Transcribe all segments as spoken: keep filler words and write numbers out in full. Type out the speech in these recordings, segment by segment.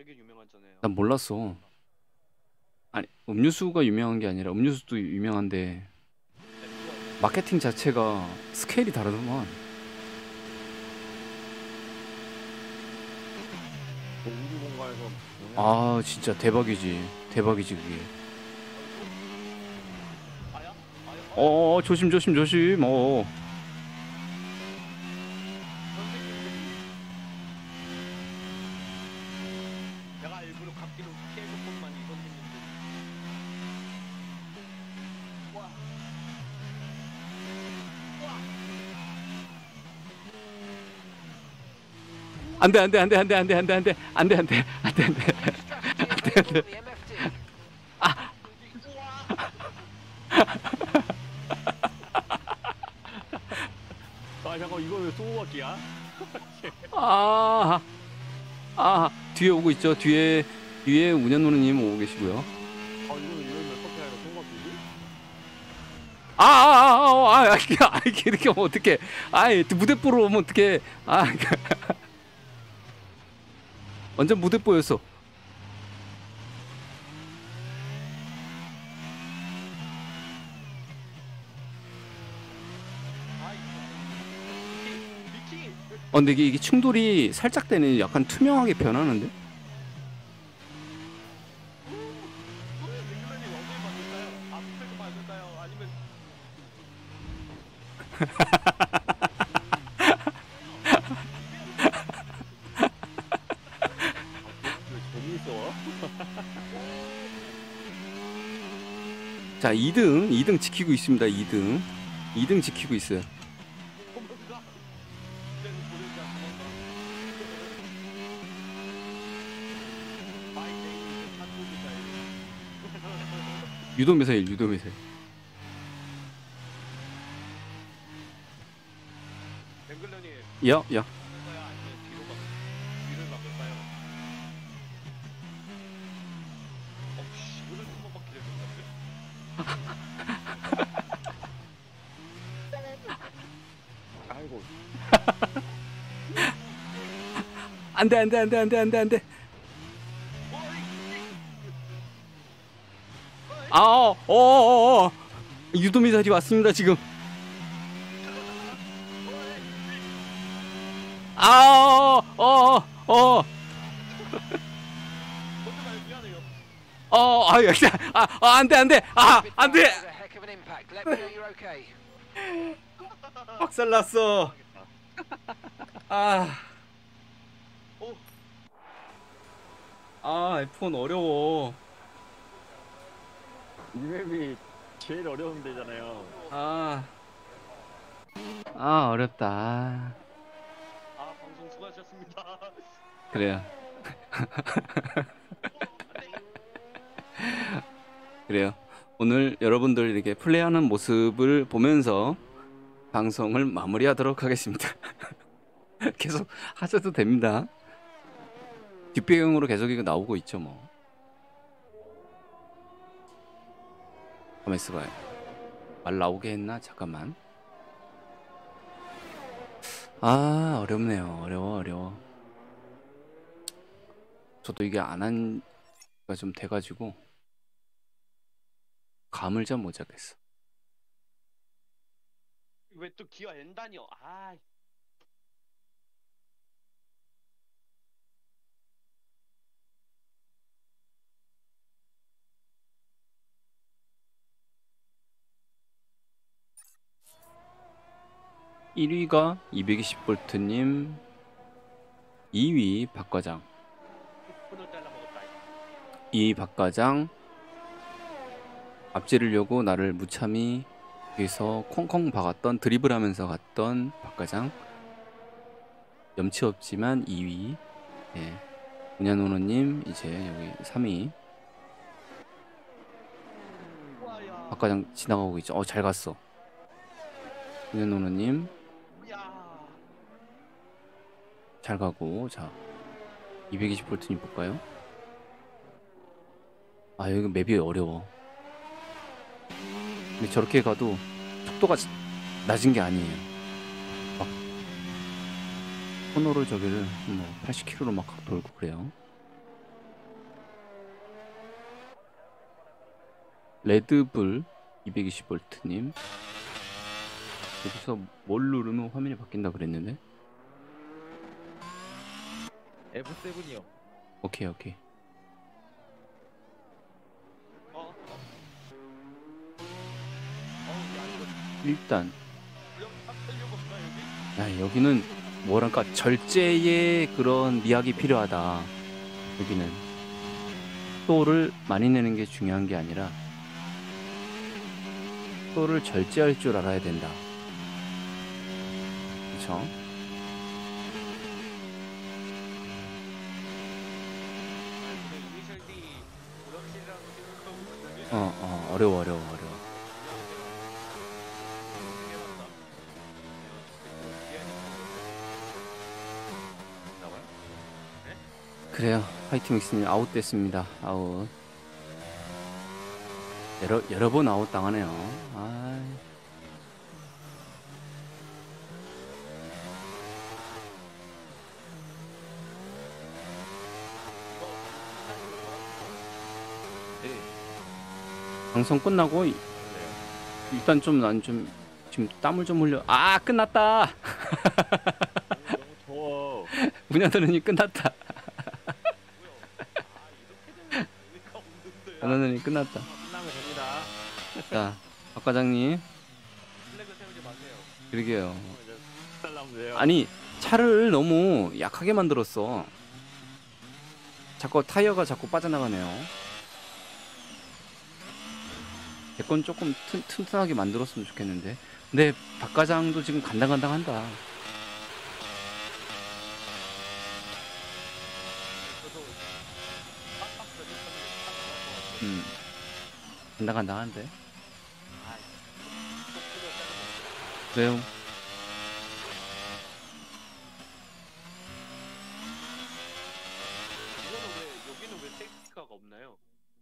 되게 유명하잖아요. 난 몰랐어. 아니, 음료수가 유명한 게 아니라 음료수도 유명한데 앱도 아니었어요? 마케팅 자체가 스케일이 다르더만. 그 우주 공간에서 보면 아, 진짜 대박이지. 대박이지, 그게. 아이고. 아야? 아야? 아야? 어, 어, 조심, 조심, 조심. 어. 선생님들이 내가 일부러 갓길로 피해줬건만 이 선생님들. 와. 와. 안 돼, 안 돼, 안 돼, 안 돼, 안 돼, 안 돼, 안 돼, 안 돼, 안 돼, 안 돼, 안 돼. Strategy available on the M F D. 우와. 아 잠깐 이거 왜 소모바퀴야? 아, 아, 뒤에 오고 있죠. 뒤에, 뒤에 운현누님 오고 계시고요. 아 이거는 이러면 어떻게 하고 소모바퀴지? 아, 아, 아, 아, 아, 이게, 아, 이게 이렇게 하면 어떡해. 아이, 무대뽀로 오면 어떡해. 아, 완전 무대뽀였어. 아이. 미키. 미키. 어, 근데 이게, 이게 충돌이 살짝 되네. 약간 투명하게 변하는데? 선생님 랭글러님 어딜 맞을까요? 앞에서 맞을까요? 아니면 왜 재미있어? 자, 이 등, 이 등 지키고 있습니다. 이 등. 이 등 지키고 있어요. 도망가. 이제는 보내자 도망가. 마이 네임 이즈 한국이다. 유도 미사일, 유도 미사일. 랭글러님 야, 야. 막을까요? 아니면 뒤로 막 뒤를 막을까요? 어씨 오늘 한번 바퀴를 된다고요? 아이고 안 돼, 안 돼, 안 돼, 안 돼, 안 돼, 안 돼. 아, 어, 어, 어, 어. 유도 미사일이 왔습니다, 지금. 아, 어, 어, 어. 먼저 가요 미안해요. 어, 아, 야, 아, 아, 안 돼, 안 돼. 아, Bit 안 fast 돼. was a heck of an impact. Let me know you're okay. 박살났어. 아, 오 아, 에프원 어려워. 이 맵이 제일 어려운 데잖아요. 아, 아, 어렵다. 아 방송 수고하셨습니다. 그래요. 그래요. 오늘 여러분들 이렇게 플레이하는 모습을 보면서 방송을 마무리하도록 하겠습니다. 계속 하셔도 됩니다. 뒷배경으로 계속 이거 나오고 있죠, 뭐. 가만 있어봐요. 말 나오게 했나? 잠깐만. 아, 어렵네요. 어려워, 어려워. 저도 이게 안 한 지가 좀 돼가지고 감을 좀 못 잡겠어. 왜 또 기어 엔다니요? 아 일 위가 이백이십 볼트님, 이 위 박과장, 손을 잘라 먹었다. 이 위 박과장, 앞지르려고 나를 무참히 여기서 콩콩 박았던 드리블하면서 갔던 박과장, 염치 없지만 이 위, 예, 문야노노님 이제 여기 삼 위, 우와야. 박과장 지나가고 있죠. 어, 잘 갔어. 문야노노님 야. 잘 가고, 자 이백이십 볼트님 볼까요? 아, 여기 맵이 어려워. 근데 저렇게 가도 속도가 지- 낮은 게 아니에요. 막 코너를 저기를 뭐 팔십 킬로미터로 막 돌고 그래요. 레드불 이백이십 볼트님 여기서 뭘 누르면 화면이 바뀐다 그랬는데. 에프 세븐이요. 오케이 오케이. 어? 어? 어우 야 이거 일단 그냥 딱 살려고 없나 여기? 야, 여기는 뭐랄까 절제의 그런 미학이 필요하다. 여기는 속도를 많이 내는 게 중요한 게 아니라 속도를 절제할 줄 알아야 된다. 그쵸? 그 이니셜 D 불확실이라고 생각하고 있는데 어, 어, 어려워, 어려워, 어려워. 그래요. 화이팅 믹스님 아웃됐습니다. 아웃. 여러 여러 번 아웃 당하네요. 아, 방송 끝나고 이- 일단 좀 난 좀 지금 땀을 좀 흘려. 아, 끝났다. 너무 더워. 문야드는이 끝났다. 의미가 없는데 문야드는이 끝났다. 끝나면 됩니다. 자, 박 과장님, 플래그 세우지 마세요. 그러게요. 이제 살라면 돼요. 아니 차를 너무 약하게 만들었어. 자꾸 타이어가 자꾸 빠져나가네요. 제 건 조금 튼, 튼튼하게 만들었으면 좋겠는데. 근데 박 과장도 지금 간당간당한다. 저도 빡빡 저격하면 빡빡 음, 간당간당한데. 아이 속도가 짜증나. 그래요. 이거는 왜 여기는 왜 세이프티카가 없나요?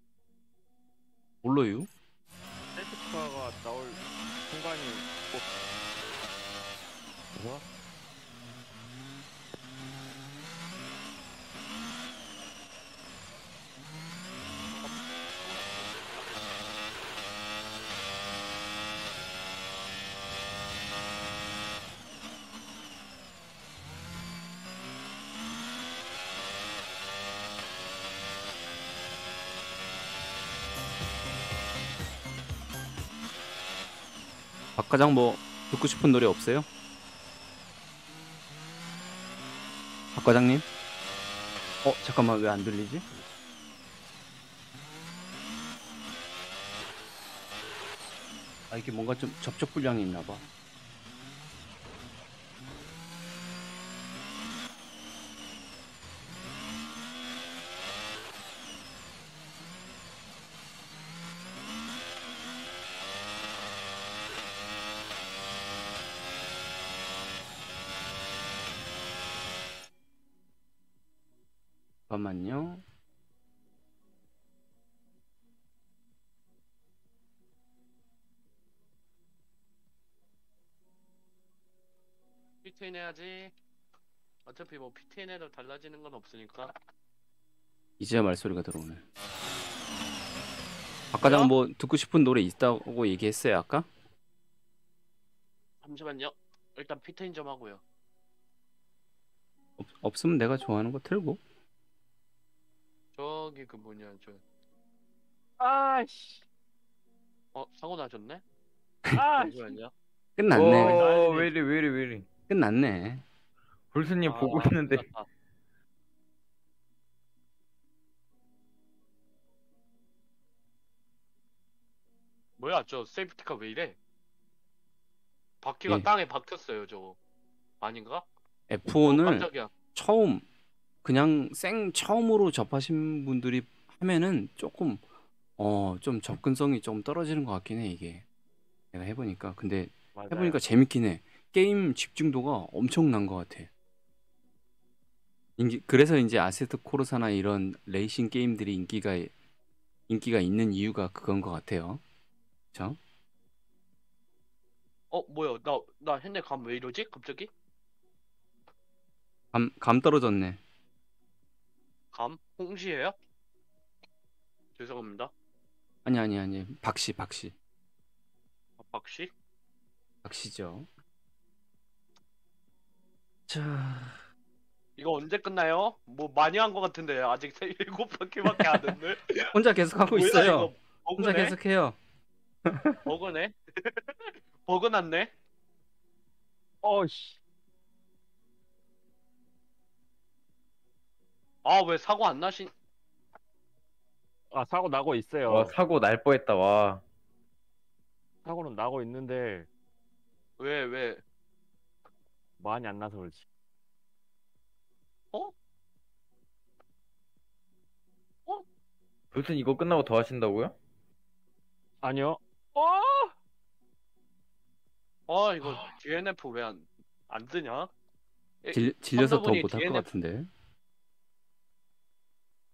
몰라요? 셀프카가 나올 순간이 꼭 뭐야? 박 과장 뭐 듣고 싶은 노래 없어요? 박 과장님? 어, 잠깐만, 왜 안 들리지? 아, 이게 뭔가 좀 접촉 불량이 있나 봐. 잠깐만요. 피트인 해야지. 어차피 뭐 피트인 해도 달라지는 건 없으니까. 이제야 말소리가 들어오네. 박 과장 뭐 듣고 싶은 노래 있다고 얘기했어요, 아까? 잠시만요. 일단 피트인 좀 하고요. 없, 없으면 내가 좋아하는 거 틀고. 저기 그 뭐냐 저. 아씨. 어 사고 나셨네? 아. 잠시만요. 끝났네. 오, 왜 이래 왜 이래 왜 이래. 끝났네. 볼스님 보고 있는데. 아, 뭐야 저 세이프티카 왜 이래? 바퀴가 예. 땅에 박혔어요 저거. 아닌가? 어, 에프원을 깜짝이야. 처음 그냥 생 처음으로 접하신 분들이 하면은 조금 어 좀 접근성이 좀 떨어지는 것 같긴 해 이게. 내가 해보니까 근데 맞아요. 해보니까 재밌긴 해. 게임 집중도가 엄청난 것 같아. 인기, 그래서 이제 아세트 코르사나 이런 레이싱 게임들이 인기가 인기가 있는 이유가 그건 것 같아요. 그렇죠? 어 뭐야 나 나 핸들 감 왜 이러지 갑자기? 감, 감 떨어졌네. 감? 홍시예요? 죄송합니다. 아니 아니 아니 박씨 박씨 아, 박씨? 박씨죠. 자 이거 언제 끝나요? 뭐 많이 한 것 같은데 아직 세 일곱 바퀴밖에 안 했네. 혼자 계속 하고 뭐야, 있어요. 이거 혼자 버그네? 계속 해요. 버그네? 버그 났네? 어씨. 아 왜 사고 안 나신? 아 사고 나고 있어요. 와 사고 날 뻔했다. 와. 사고는 나고 있는데 왜 왜? 많이 안 나서 그렇지. 불순 이거 끝나고 더 하신다고요? 아니요. 어? 아 이거 디엔에프 왜 안 안 뜨냐? 에, 질, 질려서 더 썬더분이 못할 것 디엔에프 같은데.